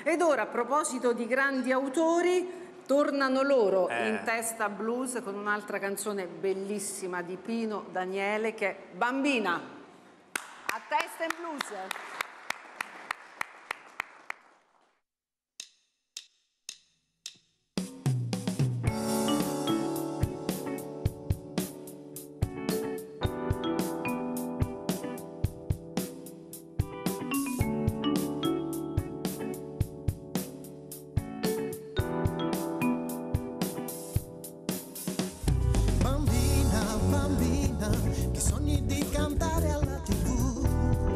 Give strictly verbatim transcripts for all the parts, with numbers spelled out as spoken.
Ed ora, a proposito di grandi autori, tornano loro eh. in Testa Blues con un'altra canzone bellissima di Pino Daniele che è Bambina. A Testa in Blues. Bambina, che sogni di cantare alla tivù.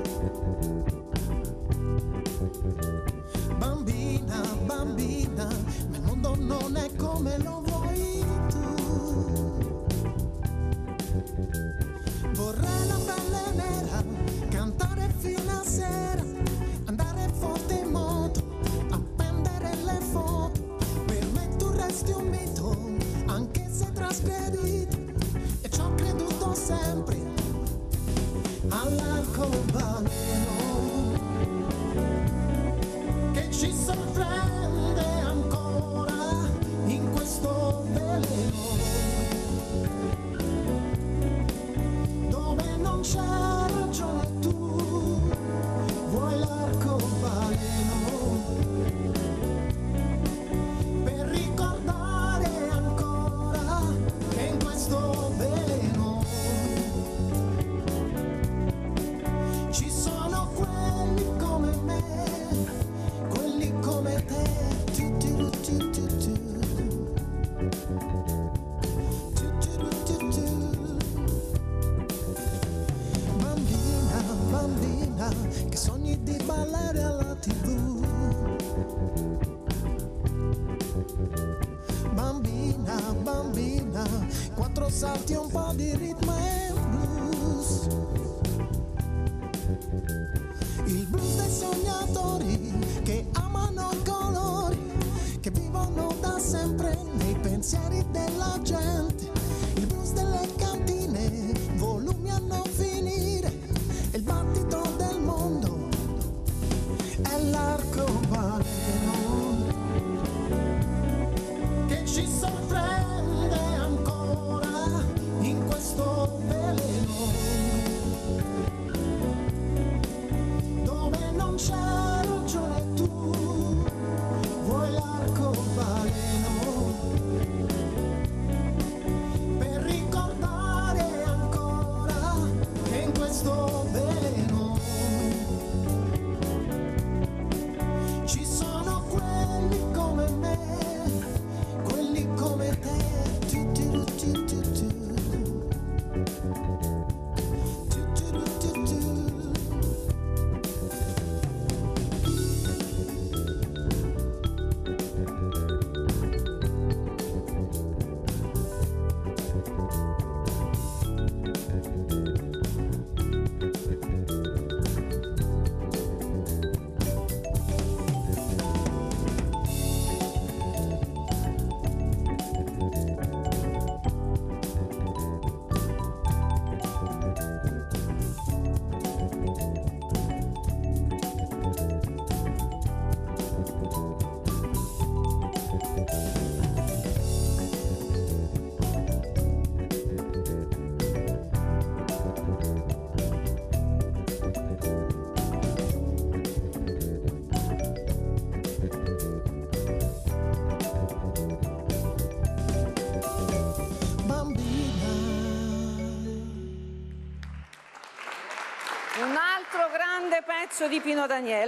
Bambina, bambina, ma il mondo non è come lo vuoi tu. Vorrei la pelle nera, cantare fino a sera, andare forte in moto, appendere le foto. Per me tu resti un mito, anche se trasgredito. E ci ho creduto sempre all'arcobaleno che ci sorprende ancora in questo veleno dove non c'è ragione tu vuoi l'arcobaleno per ricordare ancora che in questo veleno ci sono quelli come me, quelli come te. Tu, tu, tu, tu, tu. Tu, tu, tu, tu. Bambina, bambina, che sogni di ballare alla tivù. Bambina, bambina, quattro salti e un po' di ritmo e blues. Il blues dei sognatori che amano i colori, che vivono da sempre nei pensieri della gente. Il blues delle cantine, volumi a non finire, e il battito del mondo è l'arcobaleno che ci sorprende ancora in questo veleno dove non c'è ragione tu vuoi l'arcobaleno per ricordare ancora che in questo veleno ci sono quelli come me, quelli come te. Tu, tu, tu, tu, tu. Tu, tu, tu, tu. Un altro grande pezzo di Pino Daniele.